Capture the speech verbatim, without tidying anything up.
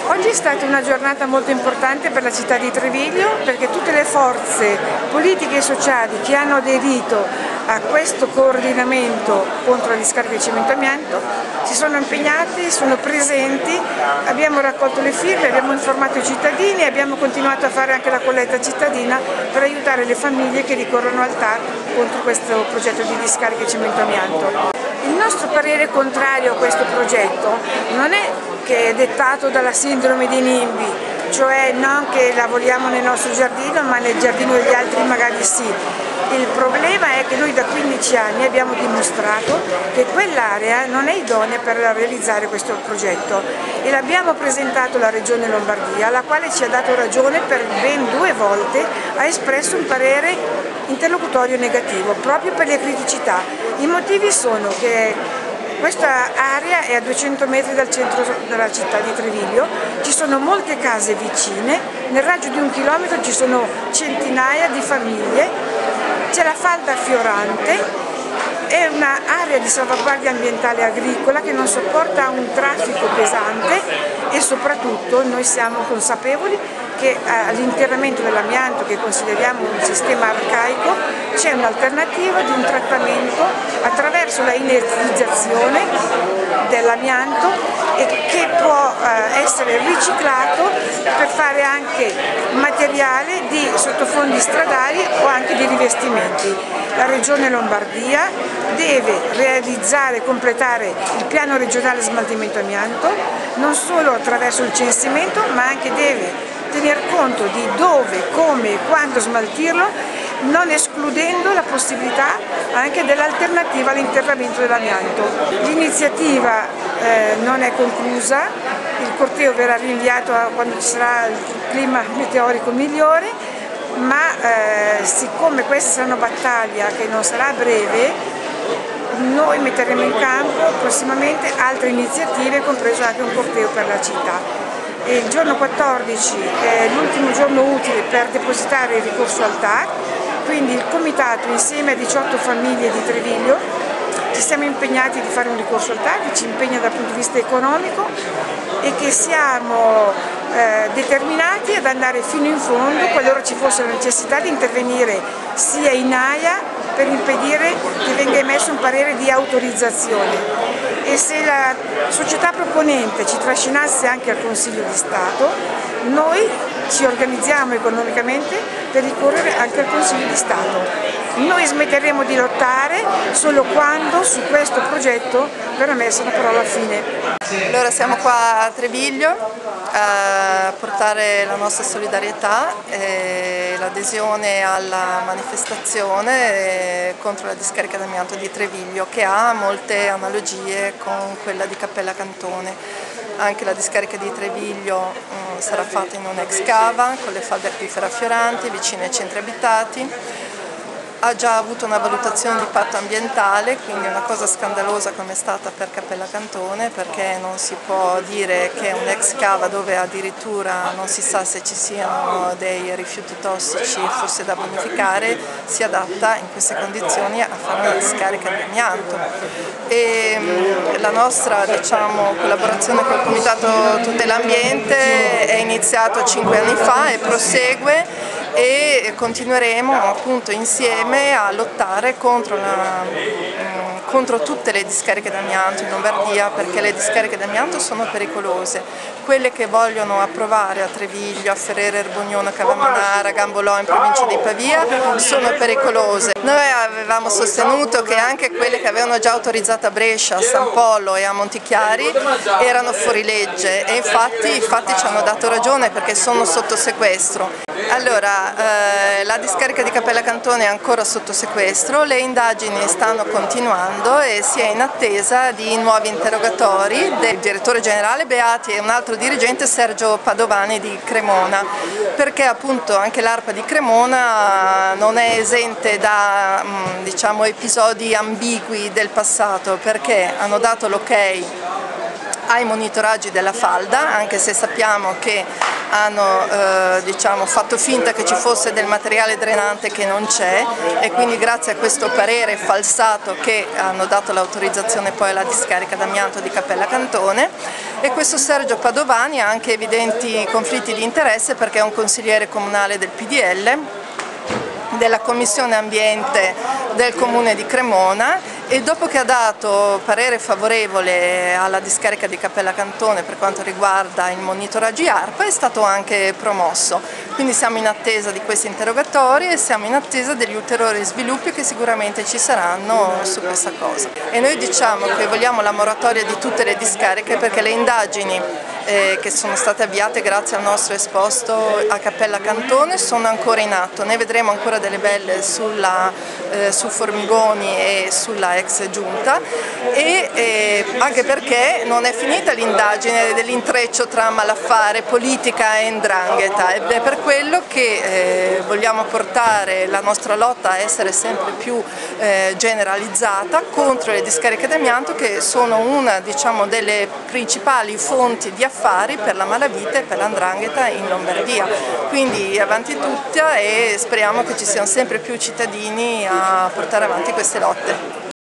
Oggi è stata una giornata molto importante per la città di Treviglio, perché tutte le forze politiche e sociali che hanno aderito a questo coordinamento contro la discarica di cemento amianto si sono impegnati, sono presenti, abbiamo raccolto le firme, abbiamo informato i cittadini e abbiamo continuato a fare anche la colletta cittadina per aiutare le famiglie che ricorrono al T A R contro questo progetto di discarica di cemento amianto. Il nostro parere contrario a questo progetto non è che è dettato dalla sindrome di NIMBY, cioè non che lavoriamo nel nostro giardino ma nel giardino degli altri magari sì. Il problema è che noi da quindici anni abbiamo dimostrato che quell'area non è idonea per realizzare questo progetto e l'abbiamo presentato alla Regione Lombardia, la quale ci ha dato ragione per ben due volte, ha espresso un parere interlocutorio negativo proprio per le criticità. I motivi sono che questa area è a duecento metri dal centro della città di Treviglio, ci sono molte case vicine, nel raggio di un chilometro ci sono centinaia di famiglie, c'è la falda fiorante, è un'area di salvaguardia ambientale agricola che non sopporta un traffico pesante e soprattutto noi siamo consapevoli che all'interramento dell'amianto, che consideriamo un sistema arcaico, c'è un'alternativa di un trattamento attraverso la inertizzazione dell'amianto e che può essere riciclato per fare anche materiale di sottofondi stradali o anche di rivestimenti. La Regione Lombardia deve realizzare e completare il piano regionale smaltimento amianto, non solo attraverso il censimento, ma anche deve tener conto di dove, come e quando smaltirlo, non escludendo la possibilità anche dell'alternativa all'interramento dell'amianto. L'iniziativa eh, non è conclusa, il corteo verrà rinviato a quando ci sarà il clima meteorico migliore, ma eh, siccome questa sarà una battaglia che non sarà breve, noi metteremo in campo prossimamente altre iniziative, compreso anche un corteo per la città. E il giorno quattordici è l'ultimo giorno utile per depositare il ricorso al T A R, quindi il Comitato insieme a diciotto famiglie di Treviglio ci siamo impegnati di fare un ricorso al T A R che ci impegna dal punto di vista economico e che siamo eh, determinati ad andare fino in fondo qualora ci fosse la necessità di intervenire sia in AIA per impedire che venga emesso un parere di autorizzazione. E se la società proponente ci trascinasse anche al Consiglio di Stato, noi ci organizziamo economicamente per ricorrere anche al Consiglio di Stato. Noi smetteremo di lottare solo quando su questo progetto verrà messa una parola fine. Allora siamo qua a Treviglio a portare la nostra solidarietà e l'adesione alla manifestazione contro la discarica d'amianto di Treviglio, che ha molte analogie con quella di Cappella Cantone. Anche la discarica di Treviglio mh, sarà fatta in un'ex cava con le falde acquifere affioranti vicine ai centri abitati. Ha già avuto una valutazione di impatto ambientale, quindi è una cosa scandalosa come è stata per Cappella Cantone, perché non si può dire che un'ex cava dove addirittura non si sa se ci siano dei rifiuti tossici fosse da bonificare si adatta in queste condizioni a fare una discarica di amianto. E la nostra, diciamo, collaborazione col Comitato Tutela Ambiente è iniziata cinque anni fa e prosegue, e continueremo appunto insieme a lottare contro, la, contro tutte le discariche d'amianto in Lombardia, perché le discariche d'amianto sono pericolose. Quelle che vogliono approvare a Treviglio, a Ferrere Erbognone, a Cavamonara, a Gambolò in provincia di Pavia sono pericolose. Noi avevamo sostenuto che anche quelle che avevano già autorizzato a Brescia, a San Polo e a Montichiari erano fuori legge e infatti i fatti ci hanno dato ragione perché sono sotto sequestro. Allora, eh, la discarica di Cappella Cantone è ancora sotto sequestro, le indagini stanno continuando e si è in attesa di nuovi interrogatori del direttore generale Beati e un altro dirigente, Sergio Padovani di Cremona, perché appunto anche l'ARPA di Cremona non è esente da mh, diciamo, episodi ambigui del passato, perché hanno dato l'ok ai monitoraggi della falda, anche se sappiamo che hanno eh, diciamo, fatto finta che ci fosse del materiale drenante che non c'è, e quindi grazie a questo parere falsato che hanno dato l'autorizzazione poi alla discarica d'amianto di Cappella Cantone. E questo Sergio Padovani ha anche evidenti conflitti di interesse perché è un consigliere comunale del P D L, della Commissione Ambiente del Comune di Cremona, e dopo che ha dato parere favorevole alla discarica di Cappella Cantone per quanto riguarda il monitoraggio A R P A è stato anche promosso. Quindi siamo in attesa di questi interrogatori e siamo in attesa degli ulteriori sviluppi che sicuramente ci saranno su questa cosa. E noi diciamo che vogliamo la moratoria di tutte le discariche perché le indagini eh, che sono state avviate grazie al nostro esposto a Cappella Cantone sono ancora in atto. Ne vedremo ancora delle belle sulla, eh, su Formigoni e sulla ex giunta, e eh, anche perché non è finita l'indagine dell'intreccio tra malaffare, politica e 'ndrangheta, ed è per quello che eh, vogliamo portare la nostra lotta a essere sempre più eh, generalizzata contro le discariche d'amianto, che sono una diciamo, delle principali fonti di affari per la malavita e per la 'ndrangheta in Lombardia. Quindi avanti tutta, e speriamo che ci siano sempre più cittadini a portare avanti queste lotte.